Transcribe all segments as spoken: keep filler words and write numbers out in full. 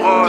prod.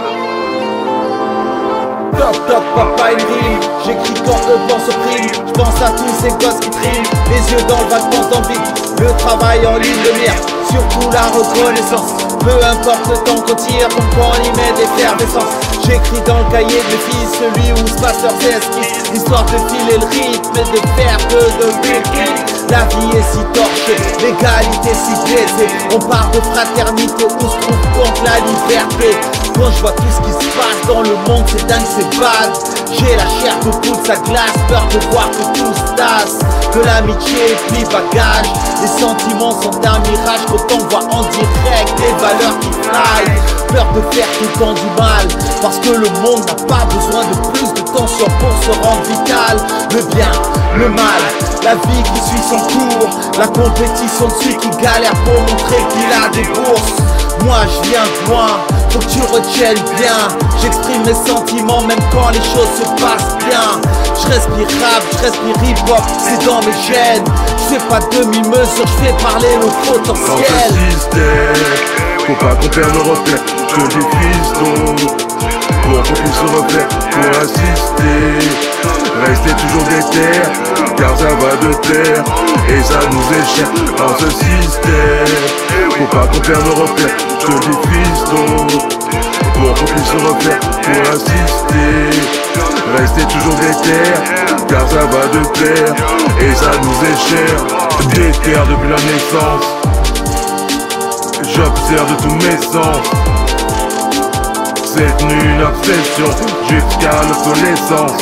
Toc toc papa il rime, j'écris quand eux pensent au prime. J'pense à tous ces gosses qui triment, les yeux dans le vague pensent en vide. Le travail en ligne de mire, surtout la reconnaissance. Peu importe le temps qu'on tire, comme quand on y met des l'effervescence. J'écris dans le cahier de mes filles, celui où se passent leurs esquisses, histoire de filer le rythme et de faire peu de bêtises. La vie est si torchée, l'égalité si blessée. On parle de fraternité, où se trouve donc la liberté? Quand je vois tout ce qui se passe dans le monde, c'est dingue, c'est bad. J'ai la chair de poule, ça glace, peur de voir que tout se tasse. Que l'amitié est pli bagage, les sentiments sont un mirage. Quand on voit en direct les valeurs qui fly, peur de faire tout le temps du mal, parce que le monde n'a pas besoin de plus de tension pour se rendre vital. Le bien, le mal, la vie qui suit son cours, la compétition de celui qui galère pour montrer qu'il a des bourses. Moi je viens de loin, faut que tu retiennes bien. J'exprime mes sentiments même quand les choses se passent bien. Je respire rap, je respire hip-hop, c'est dans mes gènes. Je fais pas demi-mesure, je fais parler le potentiel. Dans ce système, faut pas qu'on perde le repère. Je dis fiston, pour qu'on puisse se refaire, pour assister. Restez toujours déter, car ça va de terre et ça nous est cher. Dans ce système, faut pas qu'on perde le repère. Je dis fiston, pour qu'on puisse se refaire, pour assister. Restez toujours déter, car ça va de terre et ça nous est cher. Déter depuis la naissance, j'observe de tous mes sens. C'est devenu une obsession jusqu'à l'obsolescence.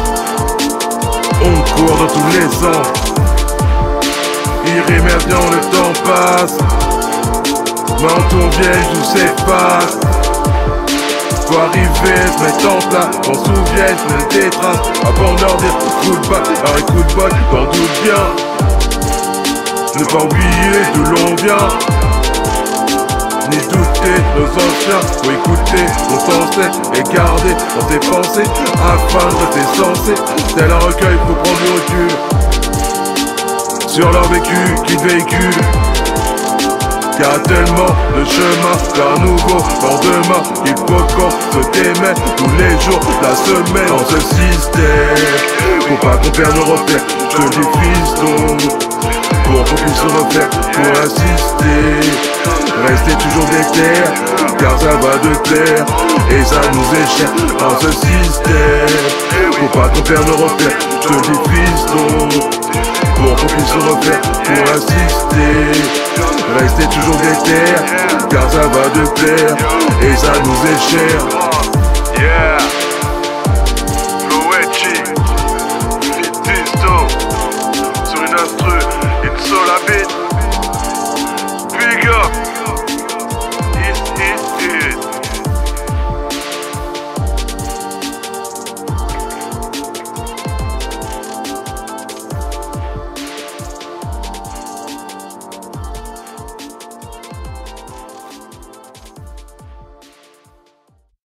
On court dans tous les sens, irrémédiablement le temps passe. Mais on tourne vieille, tout s'efface. Faut arriver, se mettre en place, qu'on se souvienne, se mettre des traces. Avant de leur dire coup de balle, alors écoute bol, t'en doutes bien. Ne pas oublier d'où l'on vient, ni douter de nos anciens. Faut écouter nos pensées et garder dans tes pensées, afin de rester sensé. Tel un recueil, faut prendre du recul sur leur vécu qui véhicule. Car tellement de chemin vers un nouveau lendemain, il faut qu'on se démène tous les jours de la semaine. Dans ce système, faut pas qu'on perde le repère. Je dis fiston, pour qu'on puisse se refaire, pour assister. Restez toujours déter, car ça va de terre et ça nous est cher. Dans ce système, faut pas qu'on perde le repère. Je dis fiston, pour qu'on puisse se refaire, pour assister. Restez toujours déter, car ça va de terre et ça nous est cher. Yeah.